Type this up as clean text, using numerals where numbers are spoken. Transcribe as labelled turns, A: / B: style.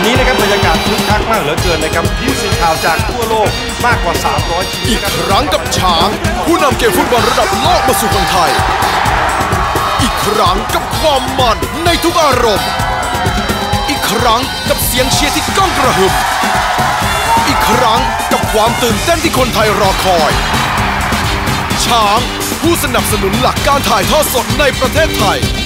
A: นี้นะครับบรรยากาศคึกคักมากเหลือเกินนะครับผู้สื่อข่าวจากทั่วโลกมากกว่า300ทีม
B: อีกครั้งกับช้างผู้นำเกมฟุตบอลระดับโลกมาสู่คนไทยอีกครั้งกับความมันในทุกอารมณ์อีกครั้งกับเสียงเชียร์ที่ก้องกระหึ่มอีกครั้งกับความตื่นเต้นที่คนไทยรอคอยช้างผู้สนับสนุนหลักการถ่ายทอดสดในประเทศไทย